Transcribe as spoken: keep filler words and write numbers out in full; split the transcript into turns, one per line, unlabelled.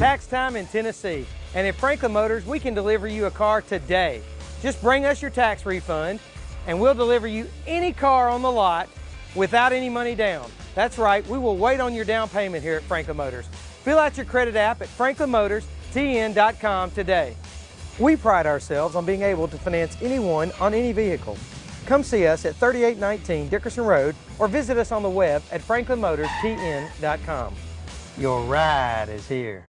tax time in Tennessee. And at Franklin Motors, we can deliver you a car today. Just bring us your tax refund and we'll deliver you any car on the lot without any money down. That's right, we will wait on your down payment here at Franklin Motors. Fill out your credit app at franklin motors t n dot com today. We pride ourselves on being able to finance anyone on any vehicle. Come see us at thirty-eight nineteen Dickerson Road or visit us on the web at franklin motors t n dot com. Your ride is here.